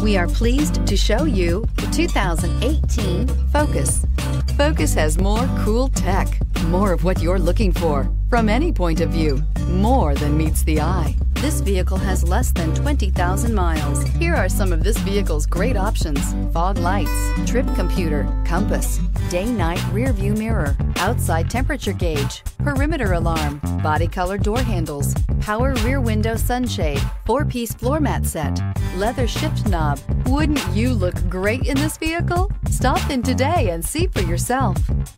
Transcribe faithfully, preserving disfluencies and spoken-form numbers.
We are pleased to show you the two thousand eighteen Focus. Focus has more cool tech, more of what you're looking for. From any point of view, more than meets the eye. This vehicle has less than twenty thousand miles. Here are some of this vehicle's great options: fog lights, trip computer, compass, day-night rear view mirror, outside temperature gauge, perimeter alarm, body color door handles, power rear window sunshade, four-piece floor mat set, leather shift knob. Wouldn't you look great in this vehicle? Stop in today and see for yourself.